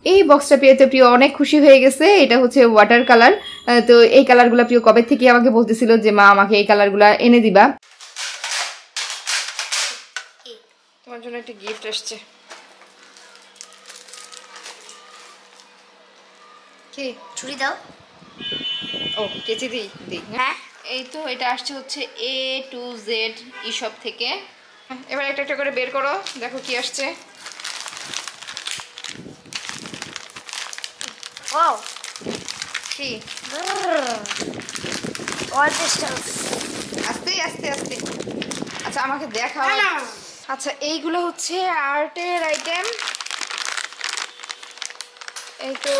এই বক্সটা পেয়ে তো প্রিয় অনেক খুশি হয়ে গেছে। এটা হচ্ছে ওয়াটার কালার। তো এই কালারগুলো প্রিয় কবে থেকে আমাকে বলতেছিল যে মা আমাকে এই কালারগুলো এনে দিবা। তোমার জন্য একটা গিফট আসছে। কি ছুরি দাও? ও কেচি দিই দিই। হ্যাঁ এই তো এটা আসছে হচ্ছে AtoZ E-shop থেকে। এবার একটা একটা করে বের করো, দেখো কি আসছে। ও কি আস্তে আস্তে আস্তে। আচ্ছা আমাকে দেখাও। আচ্ছা এইগুলো হচ্ছে আর্টের আইটেম। এই তো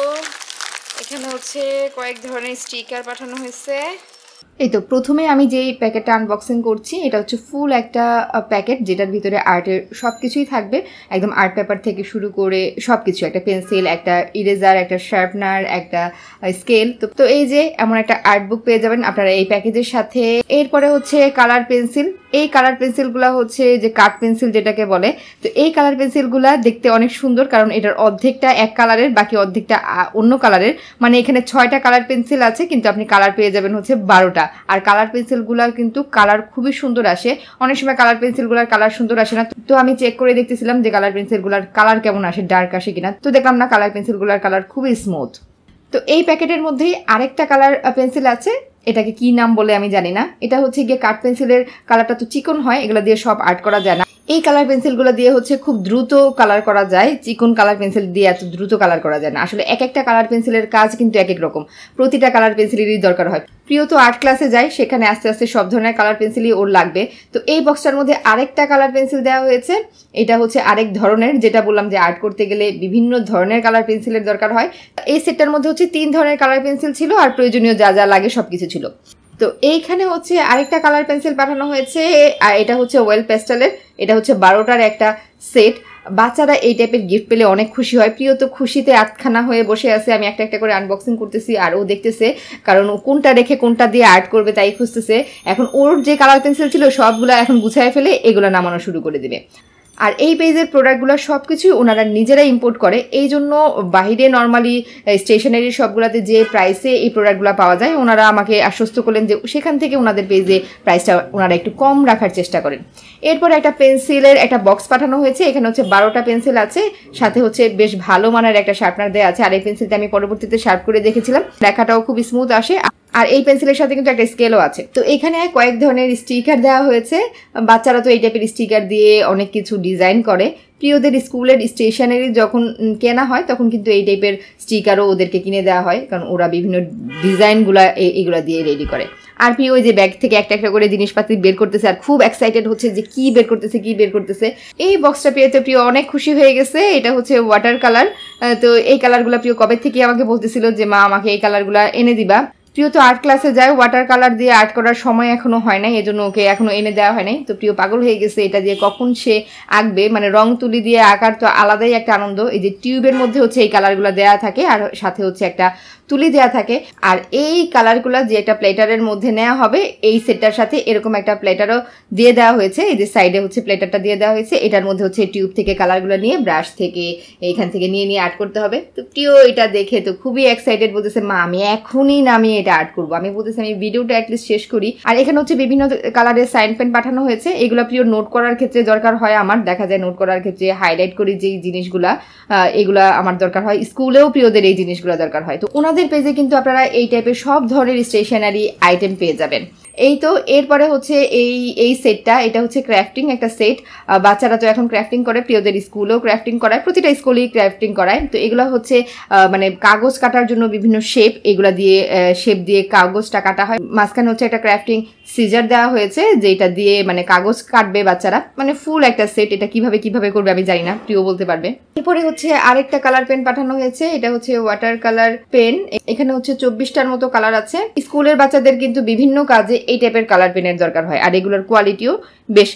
এখানে হচ্ছে কয়েক ধরনের স্টিকার পাঠানো হয়েছে। এই তো প্রথমে আমি যেই প্যাকেটটা আনবক্সিং করছি এটা হচ্ছে ফুল একটা প্যাকেট, যেটার ভিতরে আর্টের সব কিছুই থাকবে, একদম আর্ট পেপার থেকে শুরু করে সব কিছু, একটা পেন্সিল, একটা ইরেজার, একটা শার্পনার, একটা স্কেল। তো এই যে এমন একটা আর্ট বুক পেয়ে যাবেন আপনারা এই প্যাকেজের সাথে। এরপরে হচ্ছে কালার পেন্সিল। এই কালার পেন্সিলগুলো হচ্ছে যে কাঠ পেন্সিল যেটাকে বলে। তো এই কালার পেন্সিলগুলো দেখতে অনেক সুন্দর, কারণ এটার অর্ধেকটা এক কালারের, বাকি অর্ধেকটা অন্য কালারের। মানে এখানে 6টা কালার পেন্সিল আছে, কিন্তু আপনি কালার পেয়ে যাবেন হচ্ছে 12টা। আর কালার পেন্সিলগুলোর কিন্তু কালার খুবই সুন্দর আসে। অনেক সময় কালার পেন্সিলগুলোর কালার সুন্দর আসে না। তো আমি চেক করে দেখতেছিলাম যে কালার পেন্সিলগুলোর কালার কেমন আসে, ডার্ক আসে কিনা। তো দেখলাম না, কালার পেন্সিলগুলোর কালার খুবই স্মুথ। তো এই প্যাকেটের মধ্যেই আরেকটা কালার পেন্সিল আছে, এটাকে কি নাম বলে আমি জানি না। এটা হচ্ছে গিয়ে কাঠ পেন্সিলের কালারটা তো চিকন হয়, এগুলো দিয়ে সব আর্ট করা যায় না। এই কালার পেন্সিলগুলো দিয়ে হচ্ছে খুব দ্রুত কালার করা যায়, চিকন কালার পেন্সিল দিয়ে এত দ্রুত কালার করা যায় না। আসলে এক একটা কালার পেন্সিলের কাজ কিন্তু এক এক রকম, প্রতিটা কালার পেন্সিলেরই দরকার হয়। প্রিয় তো আর্ট ক্লাসে যায়, সেখানে আস্তে আস্তে সব ধরনের কালার পেন্সিলই ওর লাগবে। তো এই বক্সটার মধ্যে আরেকটা কালার পেন্সিল দেওয়া হয়েছে। এটা হচ্ছে আরেক ধরনের, যেটা বললাম যে আর্ট করতে গেলে বিভিন্ন ধরনের কালার পেন্সিলের দরকার হয়। এই সেটটার মধ্যে হচ্ছে 3 ধরনের কালার পেন্সিল ছিল, আর প্রয়োজনীয় যা যা লাগে সবকিছু ছিল। তো এইখানে হচ্ছে আরেকটা কালার পেন্সিল পাঠানো হয়েছে, আর এটা হচ্ছে ওয়েল পেস্টেলের। এটা হচ্ছে 12টার একটা সেট। বাচ্চারা এই টাইপের গিফট পেলে অনেক খুশি হয়। প্রিয় তো খুশিতে আটখানা হয়ে বসে আছে। আমি একটা একটা করে আনবক্সিং করতেছি আর ও দেখতেছে, কারণ ও কোনটা রেখে কোনটা দিয়ে আর্ট করবে তাই খুঁজতেছে। এখন ওর যে কালার পেন্সিল ছিল সবগুলো এখন গুছায় ফেলে এগুলো নামানো শুরু করে দিবে। আর এই পেজের প্রোডাক্টগুলো সব কিছুই ওনারা নিজেরাই ইম্পোর্ট করে, এই জন্য বাহিরে নর্মালি স্টেশনারি শপগুলোতে যে প্রাইসে এই প্রোডাক্টগুলো পাওয়া যায়, ওনারা আমাকে আশ্বস্ত করলেন যে সেখান থেকে ওনাদের পেজে প্রাইসটা ওনারা একটু কম রাখার চেষ্টা করেন। এরপর একটা পেন্সিলের একটা বক্স পাঠানো হয়েছে। এখানে হচ্ছে 12টা পেন্সিল আছে, সাথে হচ্ছে বেশ ভালো মানের একটা শার্পনার দেওয়া আছে। আর এই পেন্সিলটা আমি পরবর্তীতে শার্প করে দেখেছিলাম, লেখাটাও খুব স্মুথ আসে। আর এই পেন্সিলের সাথে কিন্তু একটা স্কেলও আছে। তো এখানে কয়েক ধরনের স্টিকার দেওয়া হয়েছে। বাচ্চারা তো এই টাইপের স্টিকার দিয়ে অনেক কিছু ডিজাইন করে। প্রিয়দের স্কুলের স্টেশনারি যখন কেনা হয় তখন কিন্তু এই টাইপের স্টিকারও ওদেরকে কিনে দেওয়া হয়, কারণ ওরা বিভিন্ন ডিজাইনগুলা এগুলা দিয়ে রেডি করে। আর প্রিয় ওই যে ব্যাগ থেকে একটা একটা করে জিনিসপাতি বের করতেছে, আর খুব এক্সাইটেড হচ্ছে যে কি বের করতেছে। এই বক্সটা পেয়ে তো প্রিয় অনেক খুশি হয়ে গেছে। এটা হচ্ছে ওয়াটার কালার। তো এই কালারগুলো প্রিয় কবে থেকে আমাকে বলতেছিল যে মা আমাকে এই কালারগুলো এনে দিবা। প্রিয় তো আর্ট ক্লাসে যায়, ওয়াটার কালার দিয়ে আর্ট করার সময় এখনো হয় নাই, এজন্য ওকে এখনো এনে দেওয়া হয় নাই। তো প্রিয় পাগল হয়ে গেছে এটা দিয়ে কখন সে আঁকবে। মানে রং তুলি দিয়ে আঁকার তো আলাদাই একটা আনন্দ। এই যে টিউবের মধ্যে হচ্ছে এই কালারগুলো দেওয়া থাকে, আর সাথে হচ্ছে একটা তুলি দেওয়া থাকে। আর এই কালারগুলো যে একটা প্লেটারের মধ্যে নেওয়া হবে, এই সেটটার সাথে এরকম একটা প্লেটারও দিয়ে দেওয়া হয়েছে। এই যে সাইডে হচ্ছে প্লেটারটা দিয়ে দেওয়া হয়েছে, এটার মধ্যে হচ্ছে টিউব থেকে কালারগুলো নিয়ে ব্রাশ থেকে এইখান থেকে নিয়ে আর্ট করতে হবে। তো প্রিয় এটা দেখে তো খুবই এক্সাইটেড, বলতেছে মা আমি এখনই নামিয়ে এটা আর্ট করবো। আমি বলতেছি আমি ভিডিওটা অ্যাটলিস্ট শেষ করি। আর এখানে হচ্ছে বিভিন্ন কালারের সাইন পেন পাঠানো হয়েছে। এগুলো প্রিয় নোট করার ক্ষেত্রে দরকার হয় আমার, দেখা যায় নোট করার ক্ষেত্রে হাইলাইট করি যেই জিনিসগুলা, এগুলা আমার দরকার হয়। স্কুলেও প্রিয়দের এই জিনিসগুলো দরকার হয়। তো ওনাদের পেজে কিন্তু আপনারা এই টাইপের সব ধরনের স্টেশনারি আইটেম পেয়ে যাবেন। এই তো এরপরে হচ্ছে এই সেটটা, এটা হচ্ছে ক্রাফটিং একটা সেট। বাচ্চারা তো এখন ক্রাফটিং করে, প্রিয়দের স্কুলেও ক্রাফটিং করায়, প্রতিটা স্কুলেই ক্রাফটিং করায়। তো এগুলো হচ্ছে মানে কাগজ কাটার জন্য বিভিন্ন শেপ, এগুলা দিয়ে শেপ দিয়ে কাগজটা কাটা হয়। মাঝখানে হচ্ছে একটা ক্রাফটিং সিজার দেওয়া হয়েছে, যেটা দিয়ে মানে কাগজ কাটবে বাচ্চারা। মানে ফুল একটা সেট। এটা কিভাবে করবে আমি জানি না, প্রিয় বলতে পারবে। এরপরে হচ্ছে আরেকটা কালার পেন পাঠানো হয়েছে। এটা হচ্ছে ওয়াটার কালার পেন। এখানে হচ্ছে 24টার মতো কালার আছে। স্কুলের বাচ্চাদের কিন্তু বিভিন্ন কাজে এই টাইপের কালার পেনের দরকার হয়, আর এগুলোর কোয়ালিটিও বেশ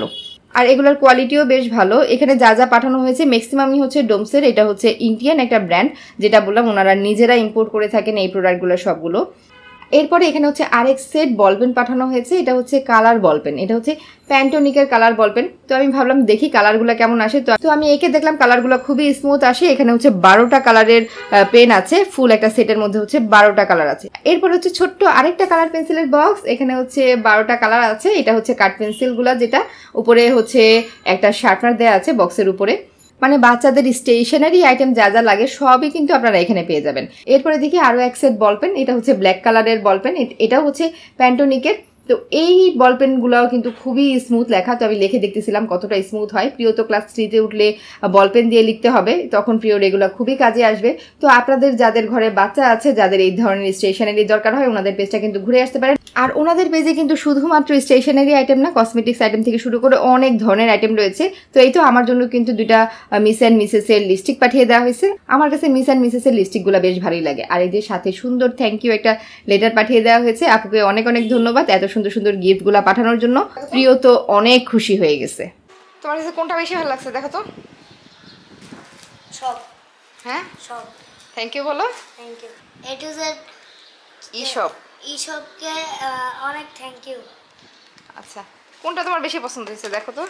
ভালো। এখানে যা যা পাঠানো হয়েছে ম্যাক্সিমামই হচ্ছে ডোমসের। এটা হচ্ছে ইন্ডিয়ান একটা ব্র্যান্ড, যেটা বললাম ওনারা নিজেরা ইম্পোর্ট করে থাকেন এই প্রোডাক্টগুলো সবগুলো। এরপরে এখানে হচ্ছে আরেক সেট বল পেন পাঠানো হয়েছে। এটা হচ্ছে কালার বল পেন, এটা হচ্ছে প্যান্টোনিকের কালার বল পেন। তো আমি ভাবলাম দেখি কালারগুলো কেমন আসে। তো আমি এঁকে দেখলাম কালারগুলো খুবই স্মুথ আসে। এখানে হচ্ছে 12টা কালারের পেন আছে, ফুল একটা সেটের মধ্যে হচ্ছে 12টা কালার আছে। এরপর হচ্ছে ছোট্ট আরেকটা কালার পেন্সিলের বক্স, এখানে হচ্ছে 12টা কালার আছে। এটা হচ্ছে কাঠ পেন্সিলগুলো, যেটা উপরে হচ্ছে একটা শার্পনার দেওয়া আছে বক্সের উপরে। মানে বাচ্চাদের স্টেশনারি আইটেম যা যা লাগে সবই কিন্তু আপনারা এখানে পেয়ে যাবেন। এরপরে দেখি আরও এক সেট বল পেন, এটা হচ্ছে ব্ল্যাক কালারের বল পেন, এটাও হচ্ছে প্যান্টোনিকের। তো এই বল পেনগুলোও কিন্তু খুবই স্মুথ লেখা। তো আমি লিখে দেখতেছিলাম কতটা স্মুথ হয়। প্রিয় তো ক্লাস 3-তে উঠলে বল পেন দিয়ে লিখতে হবে, তখন প্রিয়র এগুলো খুবই কাজে আসবে। তো আপনাদের যাদের ঘরে বাচ্চা আছে, যাদের এই ধরনের স্টেশনারি দরকার হয়, ওনাদের পেজটা কিন্তু ঘুরে আসতে পারেন। আর ওনাদের পেজে কিন্তু শুধুমাত্র স্টেশনারি আইটেম না, কসমেটিক্স আইটেম থেকে শুরু করে অনেক ধরনের আইটেম রয়েছে। তো এই তো আমার জন্য কিন্তু 2টা মিস অ্যান্ড মিসেসের লিপস্টিক পাঠিয়ে দেওয়া হয়েছে। আমার কাছে মিস অ্যান্ড মিসেসের লিপস্টিকগুলো বেশ ভালোই লাগে। আর এই যে সাথে সুন্দর থ্যাংক ইউ একটা লেটার পাঠিয়ে দেওয়া হয়েছে। আপুকে অনেক অনেক ধন্যবাদ এত সুন্দর সুন্দর গিফটগুলো পাঠানোর জন্য। প্রিয় তো অনেক খুশি হয়ে গেছে। তোমার কাছে কোনটা বেশি ভালো লাগছে দেখো তো? সব। হ্যাঁ সব। থ্যাংক ইউ বলো। থ্যাংক ইউ AtoZ E-shop E-shopকে অনেক থ্যাংক ইউ। আচ্ছা, কোনটা তোমার বেশি পছন্দ হয়েছে দেখো তো?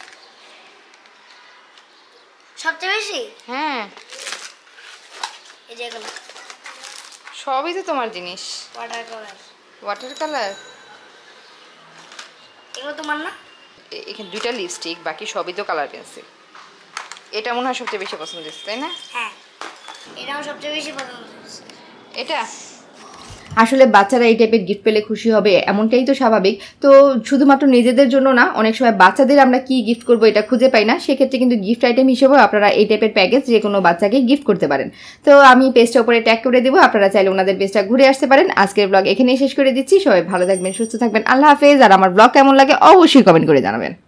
সবচেয়ে বেশি? হ্যাঁ, এই যেগুলো সবই তো তোমার জিনিস। Water colour. ওয়াটার কালার এগুলো তোমার না? এখানে 2টা লিপস্টিক, বাকি সবই তো কালার পেন্সিল। এটা মনে হয় সবচেয়ে বেশি পছন্দ হয়েছে, তাই না? হ্যাঁ, এটাও সবচেয়ে বেশি পছন্দ হয়েছে। এটা আসলে বাচ্চারা এই টাইপের গিফট পেলে খুশি হবে, এমনটাই তো স্বাভাবিক। তো শুধুমাত্র নিজেদের জন্য না, অনেক সময় বাচ্চাদের আমরা কি গিফট করবো এটা খুঁজে পাই না, সেক্ষেত্রে কিন্তু গিফট আইটেম হিসেবেও আপনারা এই টাইপের প্যাকেজ যে কোনো বাচ্চাকে গিফট করতে পারেন। তো আমি পেজটা উপরে ট্যাগ করে দেবো, আপনারা চাইলে ওনাদের পেজটা ঘুরে আসতে পারেন। আজকের ব্লগ এখানেই শেষ করে দিচ্ছি। সবাই ভালো থাকবেন, সুস্থ থাকবেন, আল্লাহ হাফেজ। আর আমার ব্লগ কেমন লাগে অবশ্যই কমেন্ট করে জানাবেন।